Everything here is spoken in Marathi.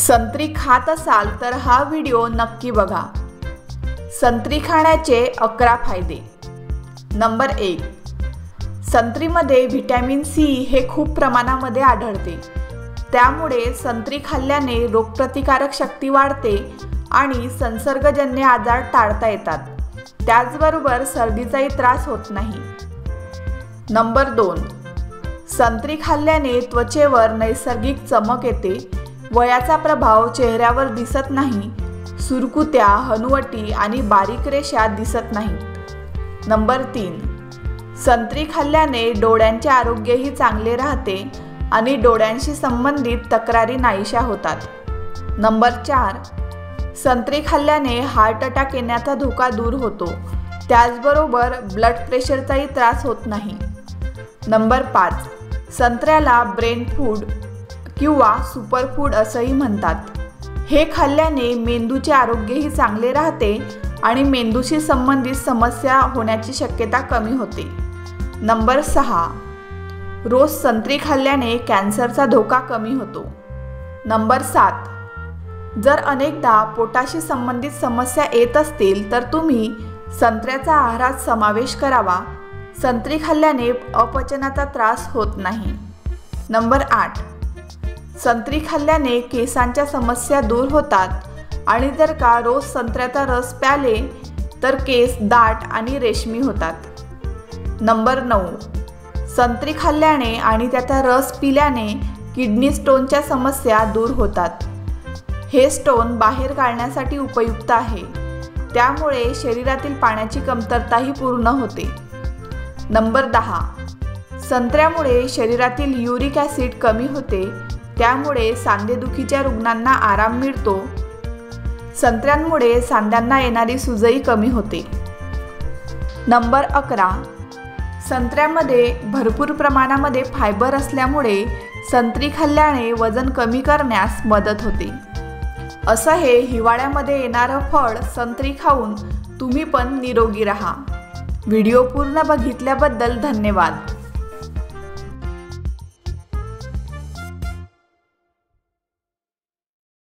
संत्री खात असाल तर हा व्हिडिओ नक्की बघा। संत्री खाण्याचे 11 फायदे। नंबर 1, संत्रीमध्ये व्हिटॅमिन सी हे खूप प्रमाणामध्ये आढळते। त्यामुळे संत्री खाल्ल्याने रोगप्रतिकारक शक्ती वाढते आणि संसर्गजन्य आजार टाळता येतात। त्याचबरोबर सर्दीचाही त्रास होत नाही। नंबर 2, संत्री खाल्ल्याने त्वचेवर नैसर्गिक चमक येते। वयाचा प्रभाव चेहऱ्यावर दिसत नाही। सुरकुत्या, हनुवटी आणि बारीक रेषा दिसत नाहीत। नंबर 3, संत्री खाल्ल्याने डोळ्यांचे आरोग्यही चांगले राहते आणि डोळ्यांशी संबंधित तक्रारी नाहीशा होतात। नंबर 4, संत्री खाल्ल्याने हार्ट अटॅक येण्याचा धोका दूर होतो। त्याचबरोबर ब्लड प्रेशरचाही त्रास होत नाही। नंबर 5, संत्र्याला ब्रेन फूड किंवा सुपरफूड असंही म्हणतात। हे खाल्ल्याने मेंदूचे आरोग्यही चांगले राहते आणि मेंदूशी संबंधित समस्या होण्याची शक्यता कमी होते। नंबर 6, रोज संत्री खाल्ल्याने कॅन्सरचा धोका कमी होतो। नंबर 7, जर अनेकदा पोटाशी संबंधित समस्या येत असतील तर तुम्ही संत्र्याचा आहारात समावेश करावा। संत्री खाल्ल्याने अपचनाचा त्रास होत नाही। नंबर 8, संत्री खाल्ल्याने केसांच्या समस्या दूर होतात आणि जर का रोज संत्र्याचा रस प्याले तर केस दाट आणि रेशमी होतात। नंबर 9, संत्री खाल्ल्याने आणि त्याचा रस पिल्याने किडनी स्टोनच्या समस्या दूर होतात। हे स्टोन बाहेर काढण्यासाठी उपयुक्त आहे। त्यामुळे शरीरातील पाण्याची कमतरताही पूर्ण होते। नंबर 10, संत्र्यामुळे शरीरातील युरिक ॲसिड कमी होते। त्यामुळे सांधेदुखीच्या रुग्णांना आराम मिळतो। संत्र्यांमुळे सांध्यांना येणारी सुजही कमी होते। नंबर 11, संत्र्यामध्ये भरपूर प्रमाणामध्ये फायबर असल्यामुळे संत्री खाल्ल्याने वजन कमी करण्यास मदत होते। असं हे हिवाळ्यामध्ये येणारं फळ संत्री खाऊन तुम्ही पण निरोगी राहा। व्हिडिओ पूर्ण बघितल्याबद्दल धन्यवाद।